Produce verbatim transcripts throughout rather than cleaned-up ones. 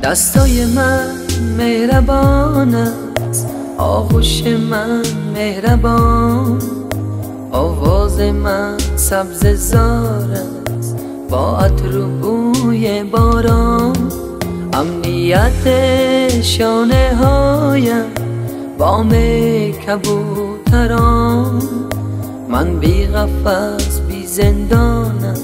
دستای من مهربان است، آغوش من مهربان، آواز من سبز زار است با عطر و بوی باران. امنیت شانه هایم بام کبوتران، من بی قفس بی زندانم،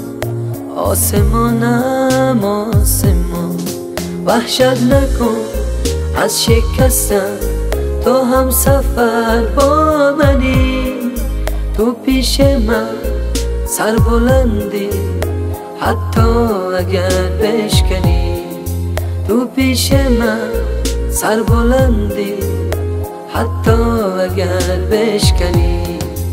آسمانم آسمان. وحشت نکن از شکستن، تو هم سفر با منی، تو پیش من سر بلندی حتی اگر بشکنی، تو پیش من سر بلندی حتی اگر بشکنی.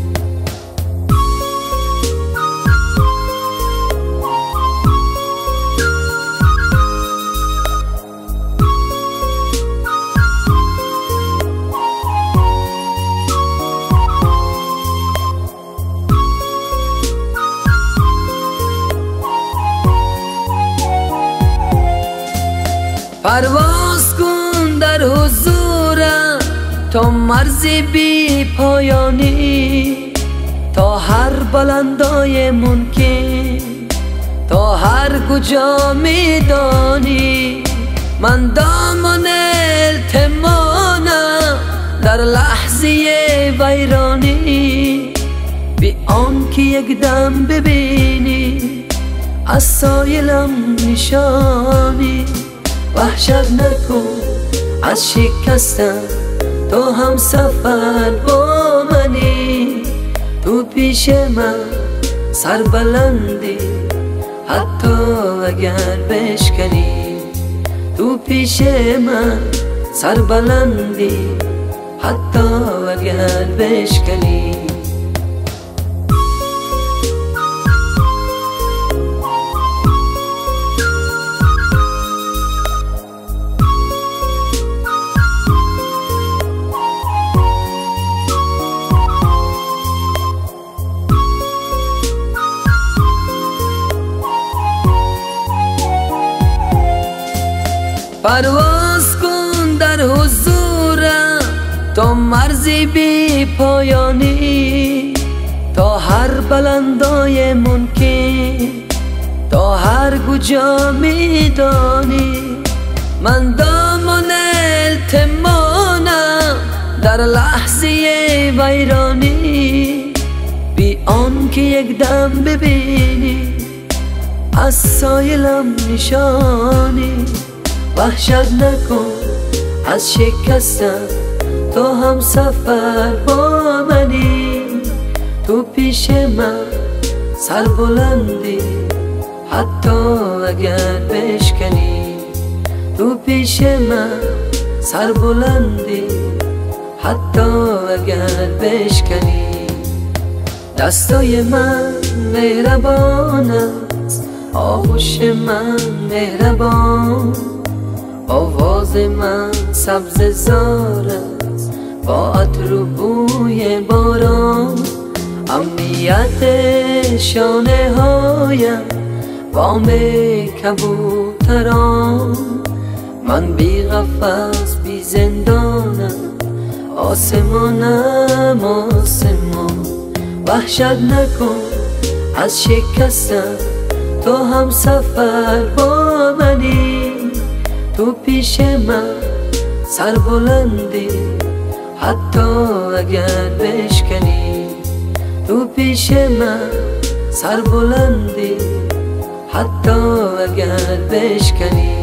پرواز کن در حضورم تا مرزی بی پایانی، تا هر بلندای ممکن، تا هر کجا میدانی. من دامان التمانم در لحظه ویرانی، بی آن که یک دم ببینی از سایلم نشانی. وحشت نکن از شکستن، تو هم سفر با منی، تو پیش من سر بلندی حتی اگر بشکنی، تو پیش من سر بلندی حتی اگر بشکنی. پرواز کن در حضورم تا مرزی بی پایانی، تا هر بلندای ممکن، تا هر کجا میدانی. من دامان التمانم در لحظه ویرانی، بی آن که یک دم ببینی از سایلم نشانی. وحشت نکن از شکستن، تو هم سفر با منی، تو پیش من سر بلندی حتی اگر بشکنی، تو پیش من سر بلندی حتی اگر بشکنی. دستای من مهربان است، آغوش من مهربان، آواز من سبز زار است با عطر و بوی باران. امنیت شانه هایم بام کبوتران، من بی قفس بی زندانم، آسمانم آسمان. وحشت نکن از شکستن، تو هم سفر با منی، تو پیش من سر بلندی حتی اگر بشکنی، تو پیش من سر بلندی حتی اگر بشکنی.